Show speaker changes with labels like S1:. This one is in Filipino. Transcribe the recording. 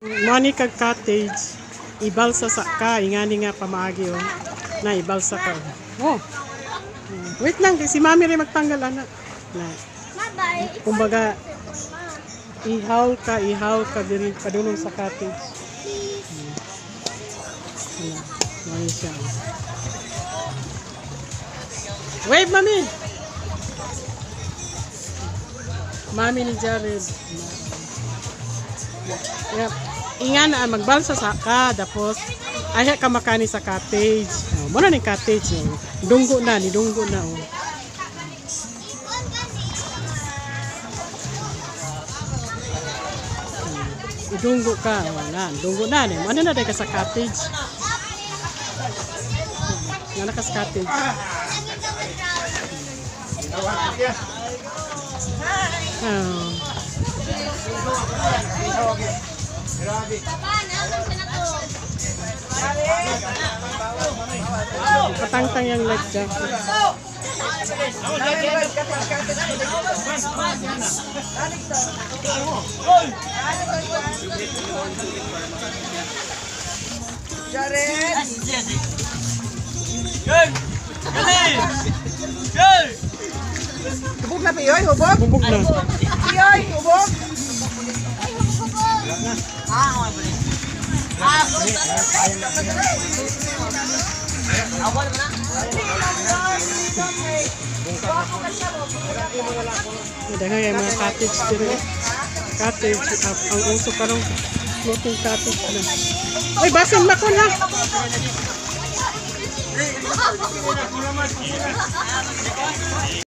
S1: Money kag cottage ibalsa sa ka ingani nga pamaagi na ibalsa ka. Oh. Wait lang si Mami rin magtanggal anak. Na. Kumbaga ihaw ka diri padulong sa cottage. Mami siya. Wave Mami. Mami ni Jared. Yep. Ingan na magbalsa sa ka tapos aya ka makani sa cottage. Oh, mo na ni cottage oh. Dunggo na oh. Idunggo ka wala. Dunggo na ni. Ano na ka sa cottage? Ngana ka sa cottage. Oh. Patangtang yang leg dyan.
S2: Hubog na piyoy, hubog?
S1: Bubog na.
S2: Piyoy, hubog?
S1: Dahil yung mga cottage dito. Cottage, ang uso karong floating cottage na. Ay, basin mako na!